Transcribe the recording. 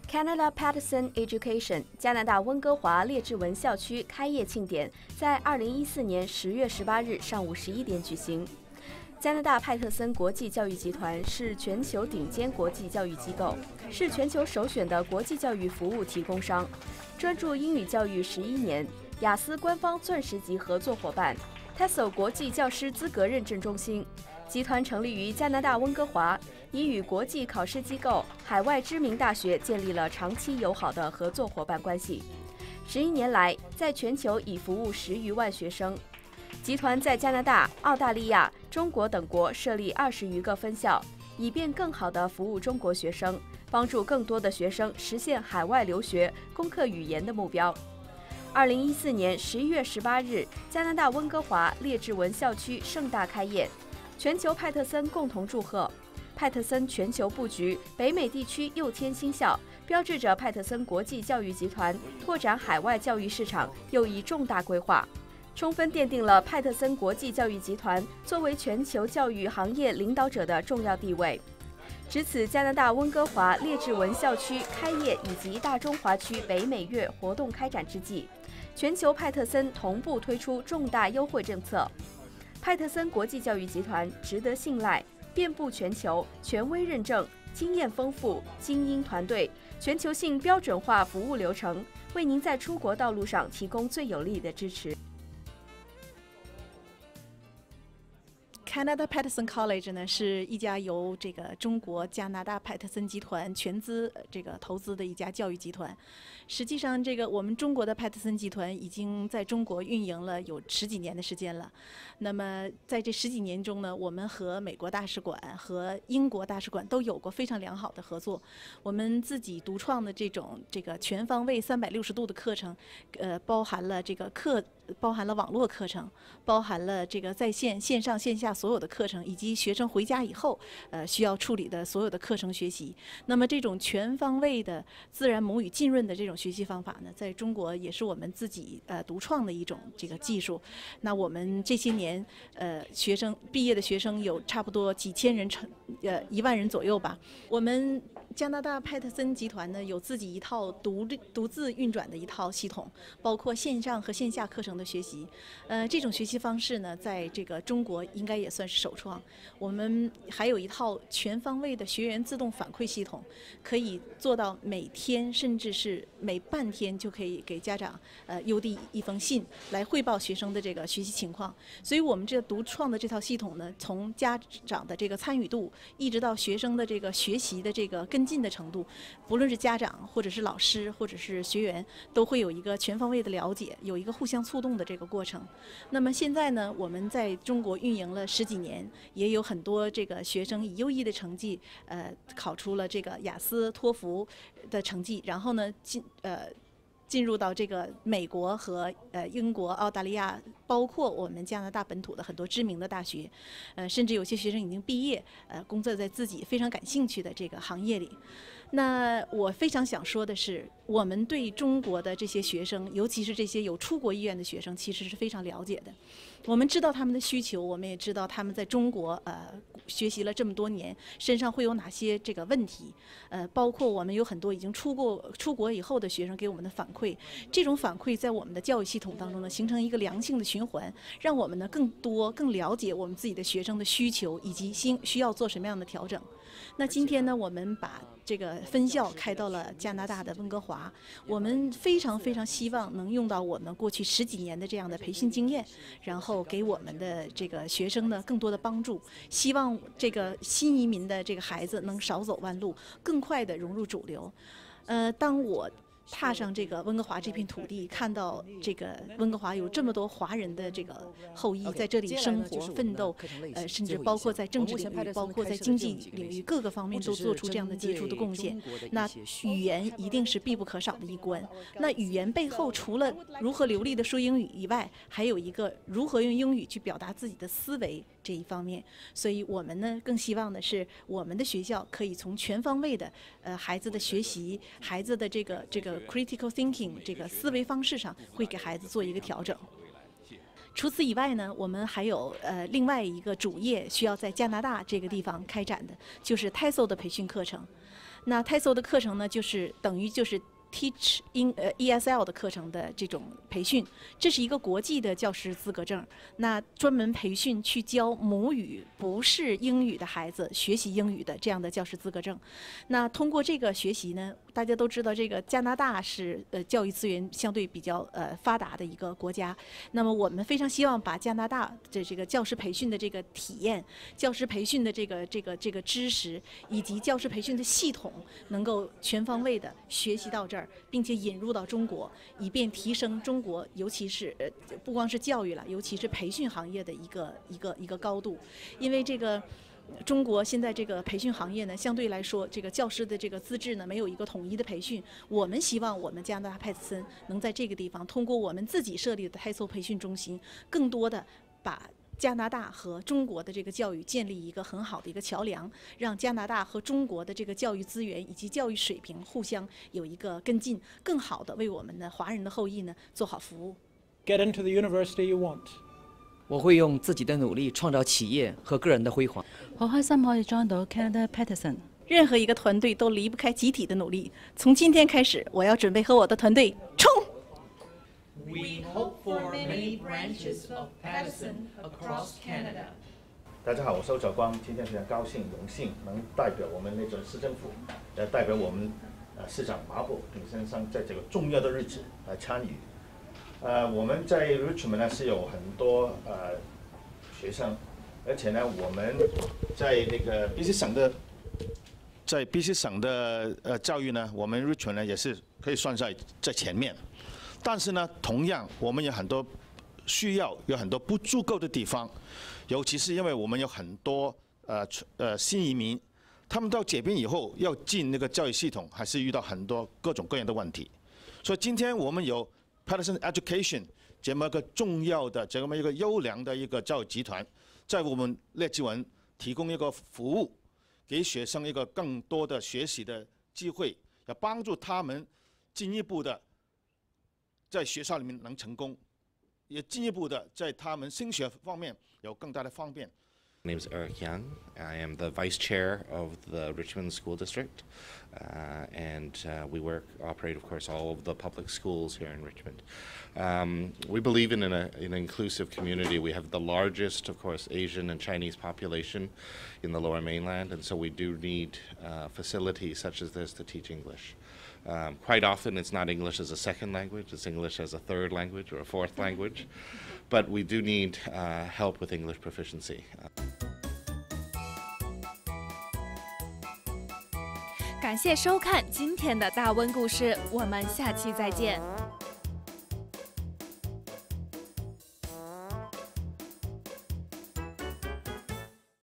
Canada Paterson Education 加拿大温哥华列治文校区开业庆典在2014年10月18日上午11点举行。加拿大派特森国际教育集团是全球顶尖国际教育机构，是全球首选的国际教育服务提供商，专注英语教育11年，雅思官方钻石级合作伙伴 ，TESOL 国际教师资格认证中心。集团成立于加拿大温哥华，已与国际考试机构、海外知名大学建立了长期友好的合作伙伴关系。11年来，在全球已服务10余万学生。集团在加拿大、澳大利亚、中国等国设立20余个分校，以便更好地服务中国学生，帮助更多的学生实现海外留学、攻克语言的目标。2014年11月18日，加拿大温哥华列治文校区盛大开业。全球派特森共同祝贺，派特森全球布局北美地区又添新校，标志着派特森国际教育集团拓展海外教育市场又一重大规划，充分奠定了派特森国际教育集团作为全球教育行业领导者的重要地位。值此加拿大温哥华列治文校区开业以及大中华区北美月活动开展之际，全球派特森同步推出重大优惠政策。派特森国际教育集团值得信赖，遍布全球，权威认证，经验丰富，精英团队，全球性标准化服务流程，为您在出国道路上提供最有力的支持。 Canada Paterson College 呢是一家由这个中国加拿大派特森集团全资投资的一家教育集团。实际上，我们中国的派特森集团已经在中国运营了有10几年的时间了。那么在这10几年中呢，我们和美国大使馆和英国大使馆都有过非常良好的合作。我们自己独创的这个全方位360度的课程，包含了网络课程，包含了在线、线上、线下所有的课程，以及学生回家以后需要处理的所有的课程学习。那么这种全方位的自然母语浸润的这种学习方法呢，在中国也是我们自己独创的一种技术。那我们这些年学生毕业的学生有差不多几千人1万人左右吧。我们加拿大派特森集团呢有自己一套独自运转的一套系统，包括线上和线下课程的学习。这种学习方式呢，在中国应该也算是首创。我们还有一套全方位的学员自动反馈系统，可以做到每天甚至是每半天就可以给家长邮递一封信来汇报学生的学习情况。所以我们独创的这套系统呢，从家长的参与度，一直到学生的学习的跟进的程度，不论是家长或者是老师或者是学员，都会有一个全方位的了解，有一个互相促动的过程。那么现在呢，我们在中国运营了10几年，也有很多学生以优异的成绩考出了雅思、托福的成绩，然后呢进入到美国和英国、澳大利亚，包括我们加拿大本土的很多知名的大学，甚至有些学生已经毕业，工作在自己非常感兴趣的行业里。那我非常想说的是，我们对中国的这些学生，尤其是这些有出国意愿的学生，其实是非常了解的。我们知道他们的需求，我们也知道他们在中国学习了这么多年，身上会有哪些问题。包括我们有很多已经出国以后的学生给我们的反馈，这种反馈在我们的教育系统当中呢，形成一个良性的循环，让我们呢更了解我们自己的学生的需求以及需要做什么样的调整。那今天呢，我们把分校开到了加拿大的温哥华，我们非常非常希望能用到我们过去10几年的这样的培训经验，然后给我们的学生呢更多的帮助，希望新移民的孩子能少走弯路，更快地融入主流。当我踏上温哥华这片土地，看到温哥华有这么多华人的后裔在这里生活奋斗，甚至包括在政治领域，包括在经济领域各个方面都做出这样的杰出的贡献。那语言一定是必不可少的一关。那语言背后除了如何流利的说英语以外，还有一个如何用英语去表达自己的思维这一方面。所以我们呢更希望的是，我们的学校可以从全方位的孩子的学习，孩子的critical thinking 思维方式上，会给孩子做一个调整。除此以外呢，我们还有另外一个主业需要在加拿大这个地方开展的，就是 TESOL 的培训课程。 那 TESOL 的课程呢，就是等于就是 Teach in ESL 的课程的这种培训，这是一个国际的教师资格证。那专门培训去教母语不是英语的孩子学习英语的这样的教师资格证。那通过这个学习呢，大家都知道这个加拿大是教育资源相对比较发达的一个国家。那么我们非常希望把加拿大的这个教师培训的这个体验、教师培训的这个知识以及教师培训的系统，能够全方位的学习到这儿。并且引入到中国，以便提升中国，尤其是不光是教育了，尤其是培训行业的一个高度。因为这个中国现在这个培训行业呢，相对来说，这个教师的这个资质呢，没有一个统一的培训。我们希望我们加拿大派特森能在这个地方，通过我们自己设立的TESOL培训中心，更多的把加拿大和中国的这个教育建立一个很好的一个桥梁，让加拿大和中国的这个教育资源以及教育水平互相有一个跟進，更好的为我们的華人的後裔呢做好服務。 Get into the university you want。 我會用自己的努力創造企業和個人的輝煌。 好開心可以 join 到 Canada Paterson。 任何一個團隊都離不開集體的努力。從今天開始，我要準備和我的團隊衝！ We hope for many branches of Paterson across Canada. 大家好，我是欧兆光，今天非常高兴、荣幸能代表我们内政市政府，代表我们市长马伯平先生在这个重要的日子来参与。我们在 Richmond 呢是有很多学生，而且呢我们在那个 BC 省的教育呢，我们 Richmond 呢也是可以算在前面。 但是呢，同样我们有很多需要，有很多不足够的地方，尤其是因为我们有很多新移民，他们到这边以后要进那个教育系统，还是遇到很多各种各样的问题。所以今天我们有 Paterson Education 这么一个重要的、这么一个优良的一个教育集团，在我们列治文提供一个服务，给学生一个更多的学习的机会，要帮助他们进一步的。 在学校里面能成功，也进一步的在他们升学方面有更大的方便。 My name is Eric Young. I am the vice chair of the Richmond School District, and we operate, of course, all of the public schools here in Richmond. We believe in an inclusive community. We have the largest, of course, Asian and Chinese population in the Lower Mainland, and so we do need facilities such as this to teach English. Quite often it's not English as a second language, it's English as a third language or a fourth language, but we do need help with English proficiency. 感谢收看今天的大温故事，我们下期再见。